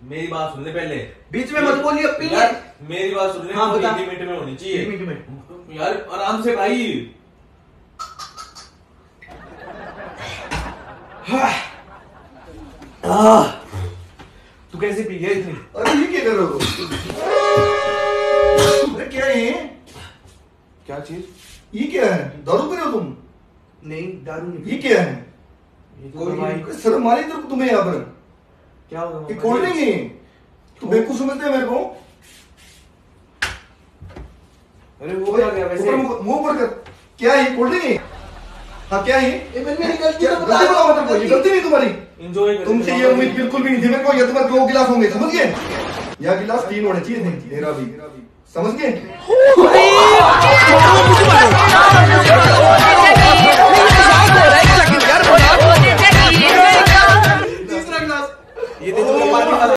मेरी बात सुनने पहले, बीच में मत बोलिए, पी ले। मेरी बात सुनने। हाँ बता। 1 मिनट में होनी चाहिए। 1 मिनट में यार आराम से भाई। तू कैसे पी गया इतनी? अरे ये क्या कर रहे हो? अरे क्या है ये? क्या चीज? ये क्या है? दारू पी रहे हो तुम? नहीं दारू नहीं। ये क्या है? ये तो दवाई। कोई शर्म आ रही है तुम्हें यहाँ पर? क्या होगा? ये कोल्ड ड्रिंक है। तू बेवकूफ समझते है मेरे को? अरे वो क्या गया वैसे? मुंह पर कर। क्या है ये? कोल्ड ड्रिंक है? हाँ क्या है ये? मेरी गलती है, गलती बताओ मतलब, ये गलती नहीं तुम्हारी। एंजॉय कर। तुमसे ये उम्मीद बिल्कुल भी नहीं थी मेरे को। ये तुम्हारे 2 गिलास होंगे, समझ गए? या गिलास 3 होने चाहिए थे, मेरा भी, समझ गए?